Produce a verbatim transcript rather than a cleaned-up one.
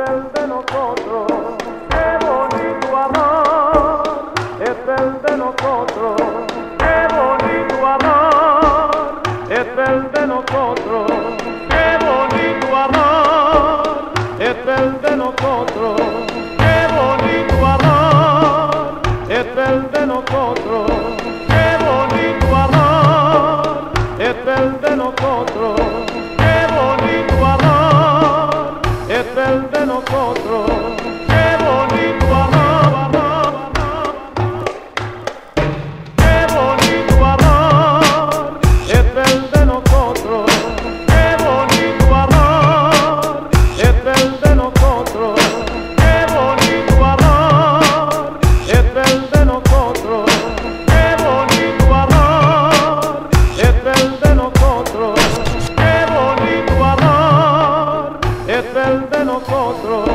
el de nosotros, qué bonito amor, es el de nosotros, qué bonito amor, es el de nosotros, qué bonito amor, es el de nosotros, qué bonito amor, es el de nosotros, qué bonito amor, es el de nosotros, qué bonito amor, es el de nosotros, qué bonito amor, qué bonito amor, es el de nosotros, qué bonito amor, es el de nosotros, qué bonito amor, es el de nosotros, qué bonito amor, es el de nosotros, qué bonito amor, es el de nosotros.